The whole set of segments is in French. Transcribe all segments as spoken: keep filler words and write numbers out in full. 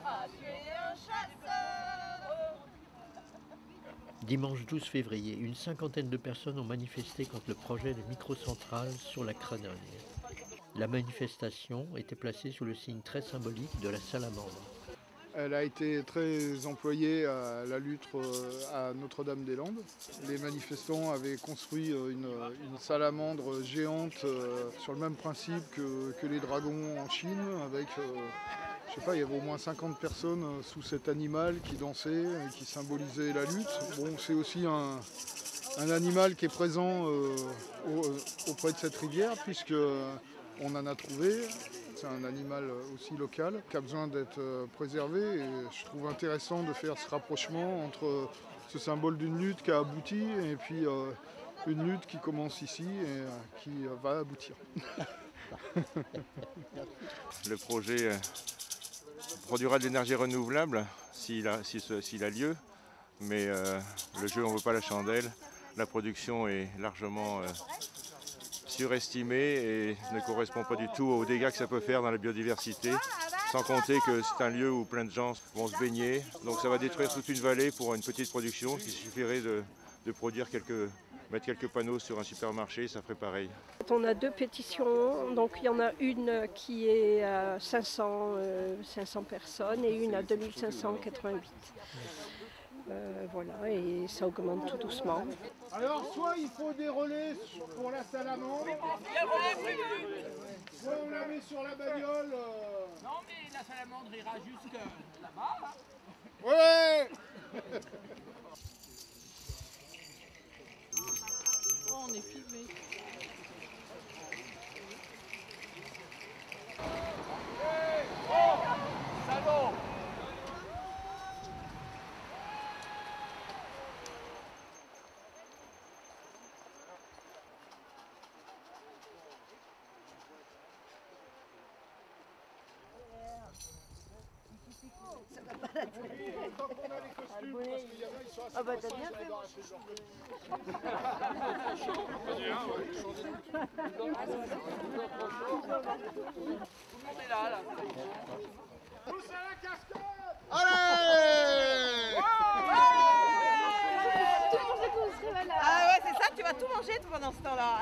Ah, tu es un chasseur. Dimanche douze février, une cinquantaine de personnes ont manifesté contre le projet de microcentrale sur la Crenogne. La manifestation était placée sous le signe très symbolique de la salamandre. Elle a été très employée à la lutte à Notre-Dame-des-Landes. Les manifestants avaient construit une, une salamandre géante sur le même principe que, que les dragons en Chine, avec, je sais pas, il y avait au moins cinquante personnes sous cet animal qui dansait et qui symbolisait la lutte. Bon, c'est aussi un, un animal qui est présent euh, au, auprès de cette rivière, puisque on en a trouvé. C'est un animal aussi local qui a besoin d'être préservé et je trouve intéressant de faire ce rapprochement entre ce symbole d'une lutte qui a abouti et puis euh, une lutte qui commence ici et euh, qui va aboutir. Le projet produira de l'énergie renouvelable s'il a, s'il a lieu, mais euh, le jeu on veut pas la chandelle. La production est largement euh, surestimé et ne correspond pas du tout aux dégâts que ça peut faire dans la biodiversité, sans compter que c'est un lieu où plein de gens vont se baigner. Donc ça va détruire toute une vallée pour une petite production. Il suffirait de, de produire quelques, mettre quelques panneaux sur un supermarché, ça ferait pareil. On a deux pétitions, donc il y en a une qui est à cinq cents, euh, cinq cents personnes et une à deux mille cinq cent quatre-vingt-huit. Euh, voilà, et ça augmente tout doucement. Alors, soit il faut des relais pour la salamandre, soit on la met sur la bagnole. Euh... Non, mais la salamandre ira jusque là-bas. Là. Ouais. Oh, on est filmé. Oh, salaud! Ça va pas la tête. Tant qu'on a les costumes, parce qu'il y en a, ils sont assez Ah bah t'as passants, bien je vais fait. arracher leur Tout le monde est là, là. Tous à la cascade. Allez! Ah ouais, c'est ça, tu vas tout manger pendant ce temps-là.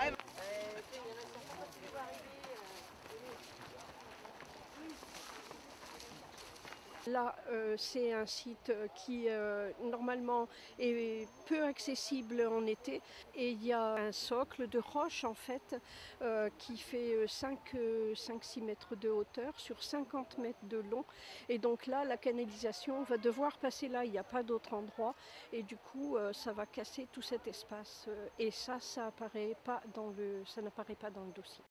Là, euh, c'est un site qui euh, normalement est peu accessible en été et il y a un socle de roche en fait euh, qui fait cinq à six mètres de hauteur sur cinquante mètres de long et donc là la canalisation va devoir passer là, il n'y a pas d'autre endroit et du coup euh, ça va casser tout cet espace et ça, ça apparaît pas dans le, ça n'apparaît pas dans le dossier.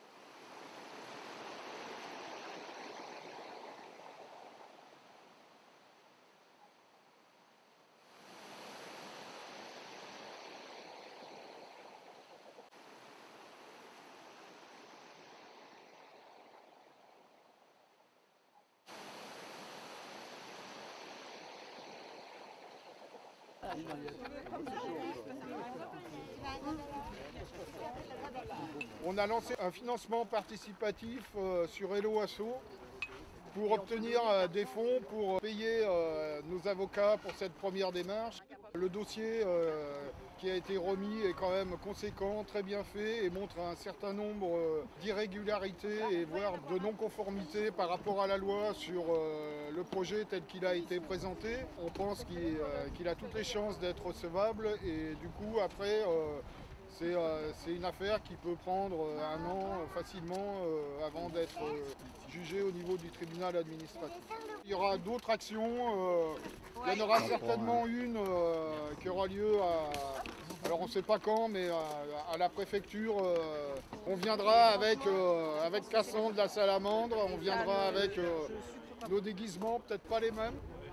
On a lancé un financement participatif euh, sur Hello Asso pour obtenir euh, des fonds pour payer euh, nos avocats pour cette première démarche. Le dossier euh, qui a été remis est quand même conséquent, très bien fait et montre un certain nombre euh, d'irrégularités et voire de non-conformités par rapport à la loi sur euh, le projet tel qu'il a été présenté. On pense qu'il euh, qu'il a toutes les chances d'être recevable et du coup après euh, c'est euh, une affaire qui peut prendre un an euh, facilement euh, avant d'être euh, jugée au niveau du tribunal administratif. Il y aura d'autres actions, euh, il y en aura certainement une euh, qui aura lieu à, alors on ne sait pas quand, mais à, à la préfecture. Euh, on viendra avec, euh, avec Cassandre de la salamandre, on viendra avec euh, nos déguisements, peut-être pas les mêmes.